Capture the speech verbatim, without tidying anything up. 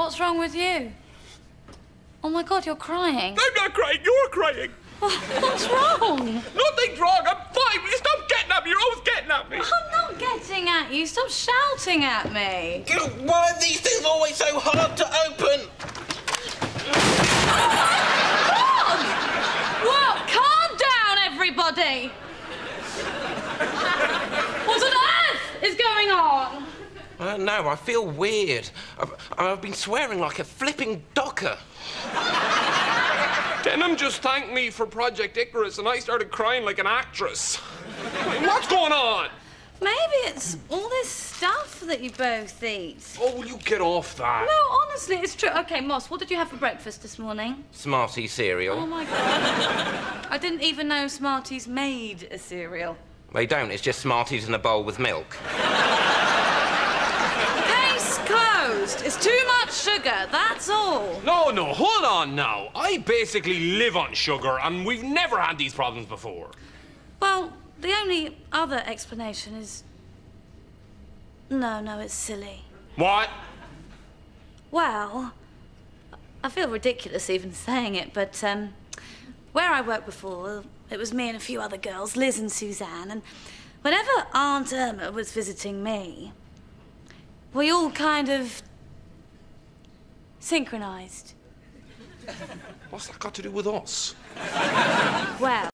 What's wrong with you? Oh, my God, you're crying. I'm not crying, you're crying. What's wrong? Nothing's wrong, I'm fine. Will you stop getting at me? You're always getting at me. I'm not getting at you. Stop shouting at me. Why are these things always so hard to open? Well, calm down, everybody. What on earth is going on? I don't know, I feel weird. I've, I've been swearing like a flipping docker. Denham just thanked me for Project Icarus and I started crying like an actress. What's going on? Maybe it's all this stuff that you both eat. Oh, will you get off that? No, honestly, it's true. OK, Moss, what did you have for breakfast this morning? Smarties Cereal. Oh, my God. I didn't even know Smarties made a cereal. They don't, it's just Smarties in a bowl with milk. Case closed. It's too much sugar, that's all. No, no, hold on now. I basically live on sugar and we've never had these problems before. Well, the only other explanation is... No, no, it's silly. What? Well, I feel ridiculous even saying it, but um, where I worked before, it was me and a few other girls, Liz and Suzanne, and whenever Aunt Irma was visiting me, we all kind of synchronised. What's that got to do with us? Well...